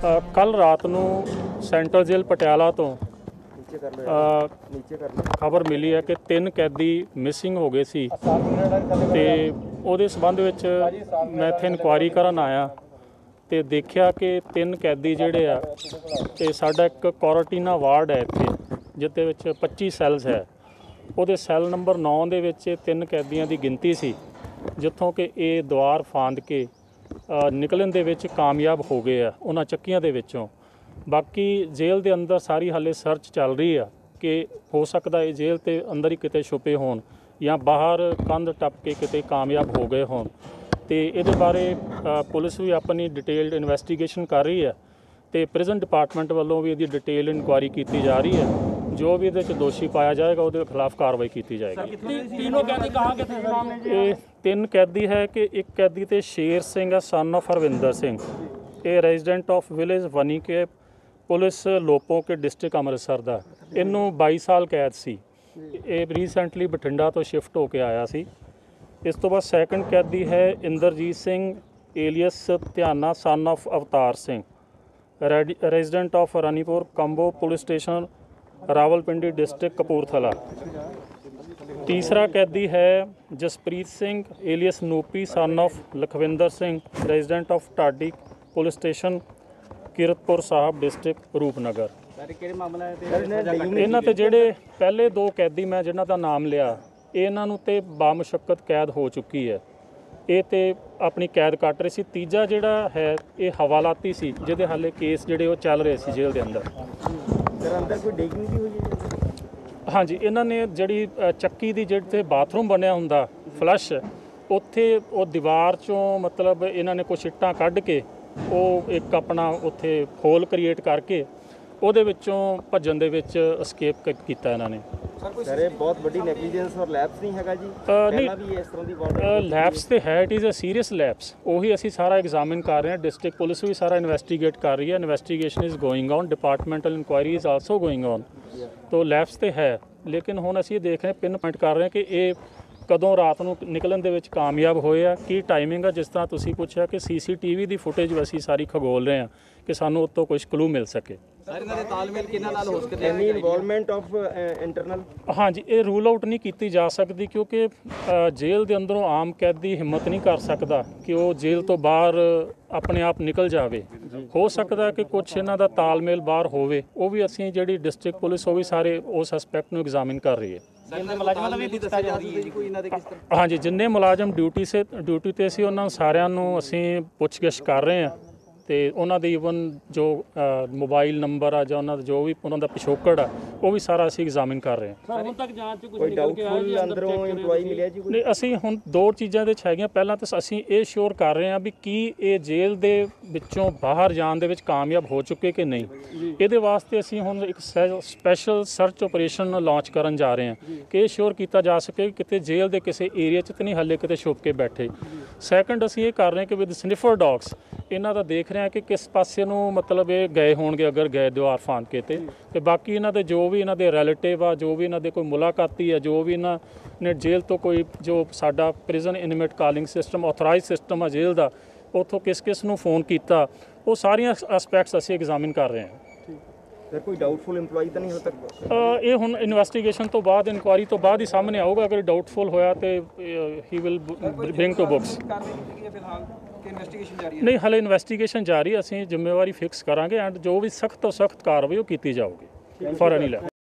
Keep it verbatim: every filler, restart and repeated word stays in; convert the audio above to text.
कल रात नूं सेंट्रल जेल पटियाला तो खबर मिली है कि तीन कैदी मिसिंग हो गए सी ते उहदे संबंध विच मैं इत्थे इनकुआरी करन आया ते देखिया कि तीन कैदी जिहड़े आ ते साडा एक क्वारंटीना वार्ड है इत्थे जिहदे विच पच्ची सैल्स है उहदे सैल नंबर नौ दे विच तीन कैदियां दी गिनती सी जिथों कि ये द्वार फांद के निकलन दे विच कामयाब हो गए आ उन्हां चक्कियां दे विचों। बाकी जेल दे अंदर सारी हाले सर्च चल रही है कि हो सकता है जेल के अंदर ही किते छुपे होण या बाहर कंध टप के किते कामयाब हो गए होण ते इहदे बारे पुलिस भी अपनी डिटेल्ड इन्वेस्टिगेशन कर रही है तो प्रिजन डिपार्टमेंट वालों भी इहदी डिटेल इनकुआरी की जा रही है। जो भी इहदे दोषी पाया जाएगा उसके खिलाफ कार्रवाई की जाएगी। तीनों कैदी कहाँ के थे? ये तीन कैदी है कि एक कैदी तो शेर सिंह है सन ऑफ हरविंदर सिंह, ये रेजिडेंट ऑफ विलेज वनी के पुलिस लोपो के डिस्ट्रिक्ट अमृतसर का। इनू बाई साल कैद सी, ये रीसेंटली बठिंडा तो शिफ्ट होके आया सी। इस तो बाद सैकंड कैदी है इंद्रजीत सिंह एलियस ध्याना son of Avtar Singh, resident of Ranipur Kambo police station Rawalpindi district Kapurthala. तीसरा कैदी है Jaspreet Singh alias Noopi son of Lakhwinder Singh, resident of Tadi police station Kiratpur Sahib district Rupnagar. इन्हां ते जिहड़े पहले दो कैदी मैं जिन्हां दा नाम लिया इन्हां नूं ते बामुशक्कत कैद हो चुकी है, ये तो अपनी कैद कट रही सी। तीजा जिहड़ा है ये हवालाती सी जिहदे हाले केस जिहड़े वो चल रहे सी जेल के अंदर। अंदर कोई डिगिंग भी हुई? हाँ जी, इन्हां ने जिहड़ी चक्की दी जिहड़े बाथरूम बनया हुंदा फ्लश उत्थे वो दीवार चों मतलब इन्हां ने कुछ इट्टां कढ के वो एक अपना उत्थे होल क्रिएट करके ਉਹਦੇ ਵਿੱਚੋਂ ਭੱਜਣ ਦੇ ਵਿੱਚ escape ਕੀਤਾ ਇਹਨਾਂ ਨੇ। ਸਰ ਇਹ ਬਹੁਤ ਵੱਡੀ ਨੈਗਲੀਜੈਂਸ ਔਰ ਲੈਪਸ ਨਹੀਂ ਹੈਗਾ ਜੀ? ਪਹਿਲਾਂ ਵੀ ਇਸ ਤਰ੍ਹਾਂ ਦੀ ਬਹੁਤ ਲੈਪਸ ਤੇ ਹੈ, it is a serious lapse. ਉਹੀ ਅਸੀਂ ਸਾਰਾ ਐਗਜ਼ਾਮਿਨ ਕਰ ਰਹੇ ਹਾਂ, ਡਿਸਟ੍ਰਿਕਟ ਪੁਲਿਸ ਵੀ ਸਾਰਾ ਇਨਵੈਸਟੀਗੇਟ ਕਰ ਰਹੀ ਹੈ, investigation is going on, departmental inquiry is also going on. ਤੋ ਲੈਪਸ ਤੇ ਹੈ, ਲੇਕਿਨ ਹੁਣ ਅਸੀਂ ਇਹ ਦੇਖ ਰਹੇ ਪਿਨ ਪੁਆਇੰਟ ਕਰ ਰਹੇ ਹਾਂ ਕਿ ਇਹ ਕਦੋਂ ਰਾਤ ਨੂੰ ਨਿਕਲਣ ਦੇ ਵਿੱਚ ਕਾਮਯਾਬ ਹੋਏ ਆ, ਕੀ ਟਾਈਮਿੰਗ ਆ। ਜਿਸ ਤਰ੍ਹਾਂ ਤੁਸੀਂ ਪੁੱਛਿਆ ਕਿ ਸੀ ਸੀ ਟੀ ਵੀ ਦੀ ਫੁਟੇਜ ਅਸੀਂ ਸਾਰੀ ਖਗੋਲ ਰਹੇ ਹਾਂ ਕਿ ਸਾਨੂੰ ਉੱਤੋਂ ਕੁਝ ਕਲੂ ਮਿਲ ਸਕੇ। ਸਰ ਇਹਨਾਂ ਦੇ ਤਾਲਮੇਲ ਕਿਹਨਾਂ ਨਾਲ ਹੋ ਸਕਦਾ? Any involvement of internal? हाँ जी, ये रूल आउट नहीं की जा सकती क्योंकि जेल के अंदरों आम कैदी हिम्मत नहीं कर सकता कि वो जेल तो बाहर अपने आप निकल जाए। हो सकता है कि कुछ इन्हों का तालमेल बाहर होवे, वो भी असी जी डिस्ट्रिक्ट पुलिस वो भी सारे उस एस्पैक्ट में एग्जामिन कर रही है। हाँ जी, जिन्ने मुलाजम ड्यूटी से ड्यूटी ते सी उन्होंने सारिਆਂ असी पुछगिछ कर रहे हैं तो उन्होंने ईवन जो मोबाइल नंबर आ ਜਾਂ जो भी उन्होंने पिछोकड़ आ वो भी सारा असी एग्जामिन कर रहे हैं। ਹੁਣ ਤੱਕ ਜਾਂਚ ਚ ਕੁਝ ਨਿਕਲ ਕੇ ਆਇਆ ਜੀ? ਅੰਦਰੋਂ ਇੰਪਲੋਈ ਮਿਲਿਆ ਜੀ ਕੋਈ? नहीं, ਅਸੀਂ ਹੁਣ ਦੋ ਚੀਜ਼ਾਂ ਦੇ ਹੈਗੀਆਂ। ਪਹਿਲਾਂ ਤਾਂ ਅਸੀਂ ਇਹ ਸ਼ੋਰ ਕਰ ਰਹੇ ਹਾਂ ਵੀ ਕੀ ਇਹ ਜੇਲ੍ਹ ਦੇ ਵਿੱਚੋਂ ਬਾਹਰ ਜਾਣ ਦੇ ਵਿੱਚ ਕਾਮਯਾਬ ਹੋ ਚੁੱਕੇ ਕਿ ਨਹੀਂ। ਇਹਦੇ ਵਾਸਤੇ ਅਸੀਂ ਹੁਣ ਇੱਕ ਸਪੈਸ਼ਲ ਸਰਚ ਆਪਰੇਸ਼ਨ ਲਾਂਚ ਕਰਨ ਜਾ ਰਹੇ ਹਾਂ ਕਿ ਇਹ ਸ਼ੋਰ ਕੀਤਾ ਜਾ ਸਕੇ ਕਿ ਕਿਤੇ ਜੇਲ੍ਹ ਦੇ ਕਿਸੇ ਏਰੀਆ 'ਚ ਤਾਂ ਨਹੀਂ ਹੱਲੇ ਕਿਤੇ ਛੁਪ ਕੇ ਬੈਠੇ। ਸੈਕੰਡ ਅਸੀਂ ਇਹ ਕਰ ਰਹੇ ਹਾਂ ਕਿ ਵਿਦ ਸਨਿਫਰ ਡੌਗਸ ਇਹਨਾਂ ਦਾ ਦੇਖ ਰਹੇ ਹਾਂ ਕਿ ਕਿਸ ਪਾਸੇ ਨੂੰ मतलब ये गए होणगे अगर गए दीवार फांद के ते ते बाकी इन्हां दे जो भी इन्हां दे रिलेटिव आ, जो भी इन्हां दे कोई मुलाकाती है, जो भी इन्हां ने जेल तो कोई जो साडा prison inmate calling system authorize system आ जेल दा उत्थों किस किस नूं फोन कीता वो सारियां एस्पैक्ट्स असीं एग्जामिन कर रहे हैं। सर कोई डाउटफुल इंप्लॉई तो नहीं हो सकता? ये हुण इन्वेस्टिगेशन तो बाद इनकुआरी तो बाद ही सामने आऊगा। अगर डाउटफुल होया तो he will bring to books. नहीं, हले इन्वेस्टिगेशन जारी, असीं जिम्मेवारी फिक्स करांगे एंड जो भी सख्त तो सख्त कार्रवाई वो की जाऊगी फॉर एनी लैब।